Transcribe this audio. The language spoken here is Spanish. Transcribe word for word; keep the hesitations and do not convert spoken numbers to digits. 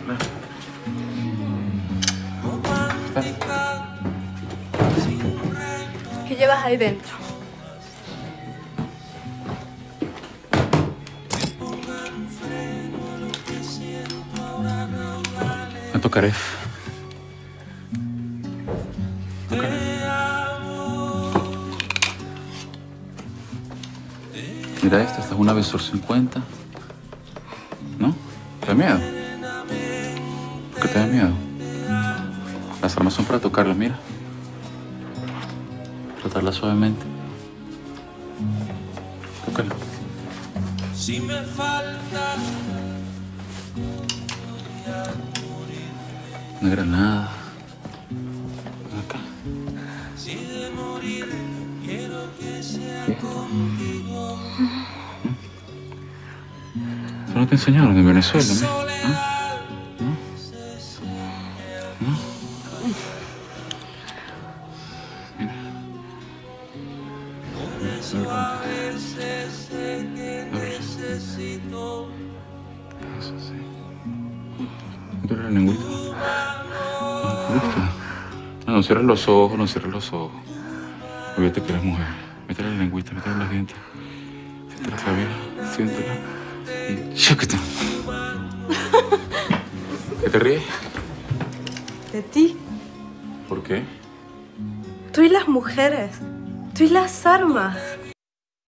¿Qué llevas ahí dentro? Me tocaré. Tocaré. Mira esta, esta es una Besor cincuenta. ¿No? ¿Te da miedo? ¿Por qué te da miedo? Las armas son para tocarlas, mira. Tratarlas suavemente. Tócala. Si me falta una granada. Acá. Si de morir quiero que sea contigo. ¿Eso no te enseñaron en Venezuela, ¿no? ¿No? ¿No? Mira. Eso sí. Mira la lengüita. ¿Te gusta? No, no cierres los ojos, no cierres los ojos. Olvídate que eres mujer. Métele la lengüita, métele los dientes. Siéntela la vida, siéntela. Y chácate. ¿Qué te ríes? ¿De ti? ¿Por qué? Tú y las mujeres. Tú y las armas.